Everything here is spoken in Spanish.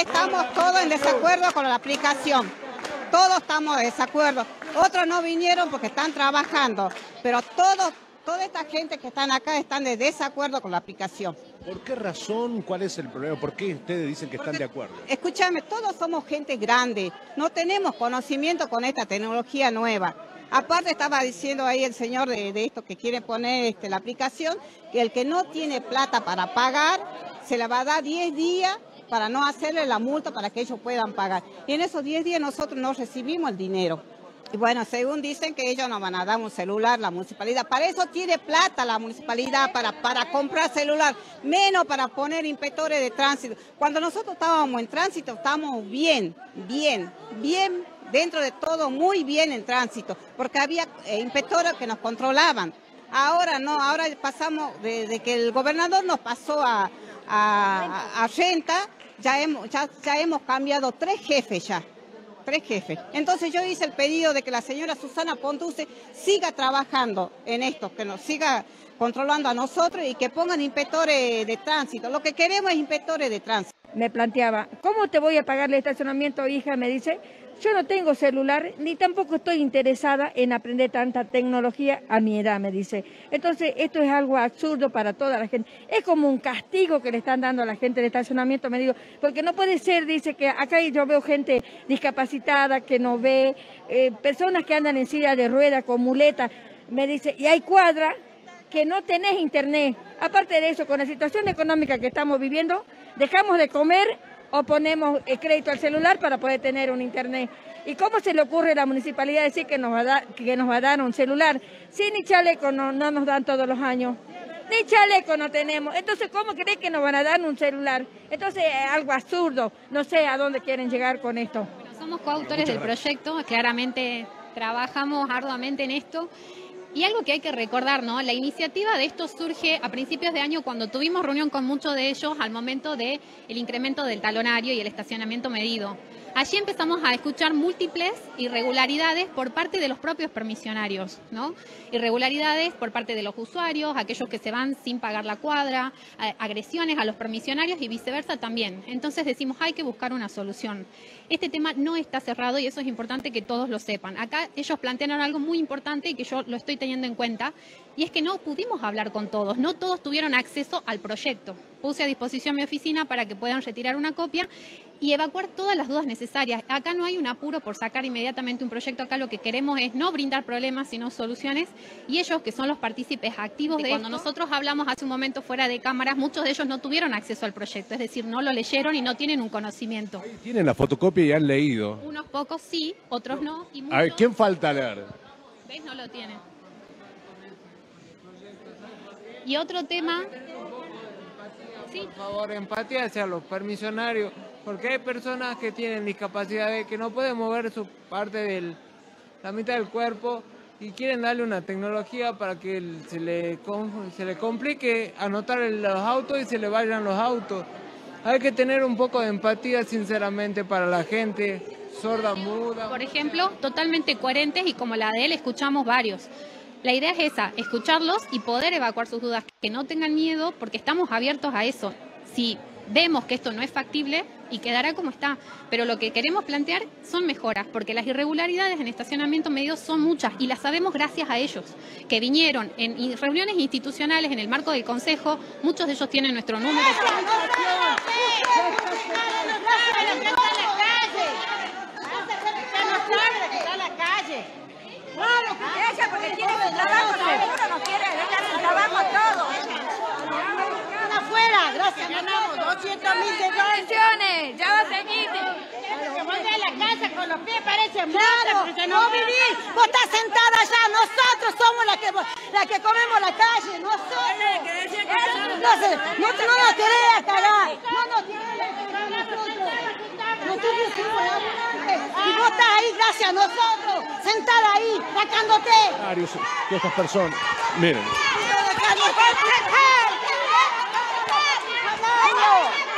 estamos todos en desacuerdo con la aplicación. Todos estamos en desacuerdo. Otros no vinieron porque están trabajando, pero toda esta gente que están acá están de desacuerdo con la aplicación. ¿Por qué razón? ¿Cuál es el problema? ¿Por qué ustedes dicen que están de acuerdo? Escúchame, todos somos gente grande, no tenemos conocimiento con esta tecnología nueva. Aparte estaba diciendo ahí el señor de esto que quiere poner la aplicación, que el que no tiene plata para pagar, se le va a dar 10 días para no hacerle la multa para que ellos puedan pagar. Y en esos 10 días nosotros no recibimos el dinero. Y bueno, según dicen que ellos nos van a dar un celular, la municipalidad. Para eso tiene plata la municipalidad, para comprar celular, menos para poner inspectores de tránsito. Cuando nosotros estábamos en tránsito, estábamos bien, dentro de todo muy bien en tránsito, porque había inspectores que nos controlaban. Ahora no, ahora pasamos, desde que el gobernador nos pasó a renta, ya hemos cambiado 3 jefes ya. 3 jefes. Entonces yo hice el pedido de que la señora Susana Pontuce siga trabajando en esto, que nos siga controlando a nosotros y que pongan inspectores de tránsito. Lo que queremos es inspectores de tránsito. Me planteaba, ¿cómo te voy a pagar el estacionamiento, hija? Me dice, yo no tengo celular ni tampoco estoy interesada en aprender tanta tecnología a mi edad, me dice. Entonces, esto es algo absurdo para toda la gente. Es como un castigo que le están dando a la gente de estacionamiento, me digo, porque no puede ser, dice, que acá yo veo gente discapacitada que no ve, personas que andan en silla de ruedas con muletas, me dice, y hay cuadras que no tenés internet. Aparte de eso, con la situación económica que estamos viviendo, dejamos de comer o ponemos crédito al celular para poder tener un internet. ¿Y cómo se le ocurre a la municipalidad decir que nos va a dar un celular? Si ni chaleco no nos dan todos los años. Ni chaleco no tenemos. Entonces, ¿cómo cree que nos van a dar un celular? Entonces, es algo absurdo. No sé a dónde quieren llegar con esto. Bueno, somos coautores del proyecto, claramente trabajamos arduamente en esto. Y algo que hay que recordar, ¿no? La iniciativa de esto surge a principios de año cuando tuvimos reunión con muchos de ellos al momento del incremento del talonario y el estacionamiento medido. Allí empezamos a escuchar múltiples irregularidades por parte de los propios permisionarios, ¿no? Irregularidades por parte de los usuarios, aquellos que se van sin pagar la cuadra, agresiones a los permisionarios y viceversa también. Entonces decimos, hay que buscar una solución. Este tema no está cerrado y eso es importante que todos lo sepan. Acá ellos plantearon algo muy importante y que yo lo estoy teniendo en cuenta, y es que no pudimos hablar con todos, no todos tuvieron acceso al proyecto. Puse a disposición mi oficina para que puedan retirar una copia y evacuar todas las dudas necesarias. Acá no hay un apuro por sacar inmediatamente un proyecto, acá lo que queremos es no brindar problemas, sino soluciones, y ellos que son los partícipes activos de cuando nosotros hablamos hace un momento fuera de cámaras, muchos de ellos no tuvieron acceso al proyecto, es decir, no lo leyeron y no tienen un conocimiento. Ahí tienen la fotocopia y han leído. Unos pocos sí, otros no. Y muchos, a ver, ¿quién falta leer? ¿Ves? No lo tienen. Y otro tema... Sí. Por favor, empatía hacia los permisionarios, porque hay personas que tienen discapacidades que no pueden mover su parte de la mitad del cuerpo y quieren darle una tecnología para que se le complique anotar los autos y se le vayan los autos. Hay que tener un poco de empatía, sinceramente, para la gente sorda, muda. Por ejemplo, totalmente coherentes y como la de él escuchamos varios. La idea es esa, escucharlos y poder evacuar sus dudas, que no tengan miedo porque estamos abiertos a eso. Si vemos que esto no es factible y quedará como está, pero lo que queremos plantear son mejoras, porque las irregularidades en estacionamiento medio son muchas y las sabemos gracias a ellos, que vinieron en reuniones institucionales en el marco del Consejo, muchos de ellos tienen nuestro número. Claro, ella porque tiene su trabajo seguro, no quiere dejar su trabajo todo. Afuera, gracias, ganamos 200.000 de Pensiones, ya va a seguir. Que vuelve a la casa con los pies parece muerta, porque no vivís. Vos estás sentada allá, nosotros somos las que comemos la calle, nosotros. No nos querés cagar, no nos querés cagar nosotros. Nosotros somos laburantes y vos estás ahí gracias a nosotros, sentada ahí, sacándote. Que estas personas, miren.